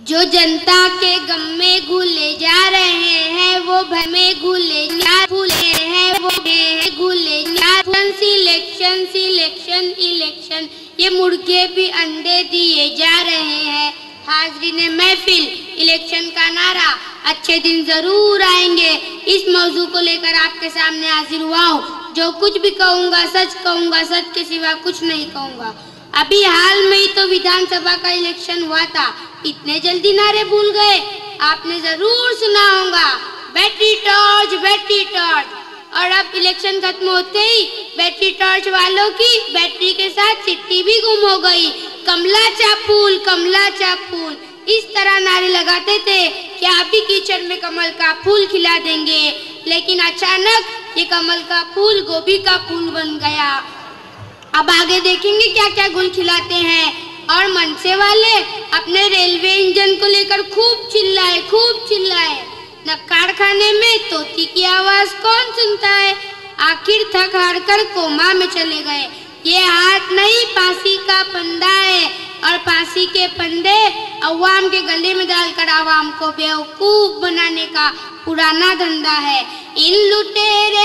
जो जनता के गम में घुले जा रहे हैं वो भय में घुले हैं वो घुले सिलेक्शन सिलेक्शन इलेक्शन ये मुर्गे भी अंडे दिए जा रहे हैं। हाज़रीन महफिल, इलेक्शन का नारा अच्छे दिन जरूर आएंगे। इस मौजू को लेकर आपके सामने हाजिर हुआ हूँ। जो कुछ भी कहूँगा, सच के सिवा कुछ नहीं कहूँगा। अभी हाल में ही तो विधानसभा का इलेक्शन हुआ था, इतने जल्दी नारे भूल गए। आपने जरूर सुना होगा बैटरी टॉर्च। और अब इलेक्शन खत्म होते ही बैटरी टॉर्च वालों की बैटरी के साथ चिट्ठी भी गुम हो गई। कमला चा फूल इस तरह नारे लगाते थे कि आप भी कीचड़ में कमल का फूल खिला देंगे, लेकिन अचानक ये कमल का फूल गोभी का फूल बन गया। अब आगे देखेंगे क्या क्या गुल खिलाते हैं। और मनसे वाले अपने रेलवे इंजन को लेकर खूब चिल्लाए। नक्काड़ खाने में तोती की आवाज कौन सुनता है। आखिर थक हार कर कोमा में चले गए। ये हाथ नहीं फांसी का फंदा है, और फांसी के फंदे अवाम के गले में डालकर आवाम को बेवकूफ बनाने का पुराना धंधा है। इन लुटेरे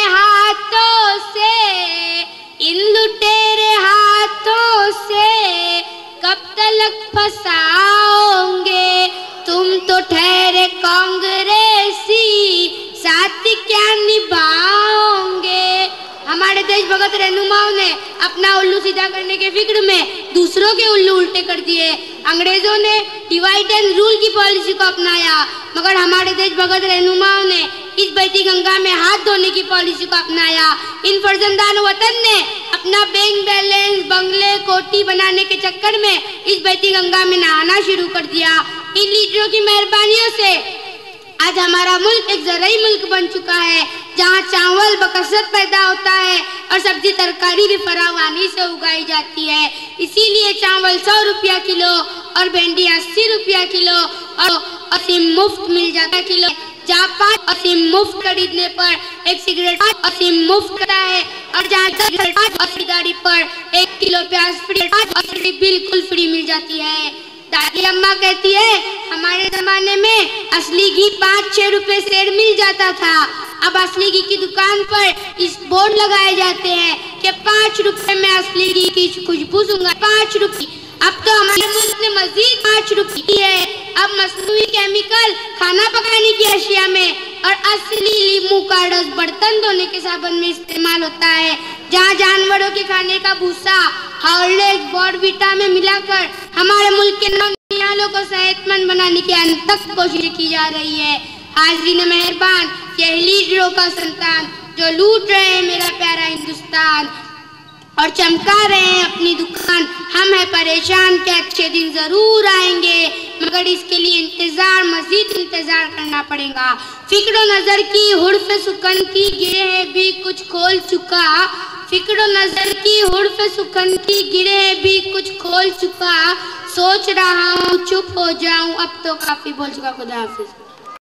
हाथों से कब तक फंसाओगे। तुम तो ठहरे कांग्रेसी, साथ क्या निभाओगे। हमारे देशभक्त रहनुमाओं ने अपना उल्लू सीधा करने के फिक्र में दूसरों के उल्लू उल्टे कर दिए। अंग्रेजों ने डिवाइड एंड रूल की पॉलिसी को अपनाया, मगर हमारे देशभक्त रहनुमाओं ने इस बहती गंगा में हाथ धोने की पॉलिसी को अपनाया। इन फर्जंदान वतन ने अपना बैंक बैलेंस, बंगले, कोठी बनाने के चक्कर में इस बहती गंगा में नहाना शुरू कर दिया। इन लीडरों की मेहरबानियों से आज हमारा मुल्क एक ज़राई मुल्क बन चुका है, जहाँ चावल बकसरत पैदा होता है और सब्जी तरकारी भी फरावानी से उगाई जाती है। इसीलिए चावल 100 रुपया किलो और भिंडी 80 रुपया किलो और असीम मुफ्त मिल जाता है किलो। जहाँ 5 असीम मुफ्त खरीदने पर एक सिगरेट असीम मुफ्त करता है, और जहाँ खरीदारी पर 1 किलो प्याज फ्री बिल्कुल फ्री मिल जाती है। दादी अम्मा कहती है हमारे जमाने में असली घी 5-6 रुपए सेर मिल जाता था। अब असली घी की दुकान पर इस बोर्ड लगाए जाते हैं कि 5 रुपए में असली घी की खुशबू सूंघा 5 रुपए। अब तो हमारे मुल्क ने मजीद 5 रुपए है। अब मसनूई केमिकल खाना पकाने की अशिया में और असली लीमू का रस बर्तन धोने के साबुन में इस्तेमाल होता है। जहाँ जानवरों के खाने का भूसा हॉर्लिक्स बॉर्नविटा में मिलाकर हमारे मुल्क के नौनिहालों को सेहतमंद बनाने की अनथक कोशिश की जा रही है। हाज़रीन मेहरबान, यह लीडरों का संतान जो लूट रहे हैं मेरा प्यारा हिंदुस्तान और चमका रहे हैं अपनी दुकान। हम हैं परेशान कि अच्छे दिन जरूर आएंगे, मगर इसके लिए मजीद इंतजार करना पड़ेगा। फिक्र नजर की हुर्फ सुकन की गिरे भी कुछ खोल चुका। फिक्र नजर की हुर्फ सुकन की गिरे भी कुछ खोल चुका। सोच रहा हूँ चुप हो जाऊं, अब तो काफी बोल चुका। खुदा हाफिज।